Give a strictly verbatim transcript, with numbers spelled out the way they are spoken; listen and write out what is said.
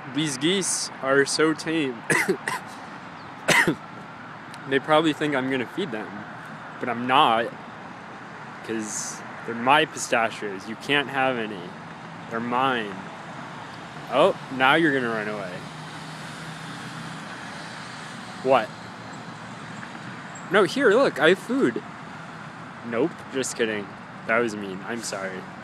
These geese are so tame. They probably think I'm gonna feed them, but I'm not, because they're my pistachios. You can't have any. They're mine. Oh, now you're gonna run away. What? No, here, look, I have food. Nope, just kidding. That was mean. I'm sorry.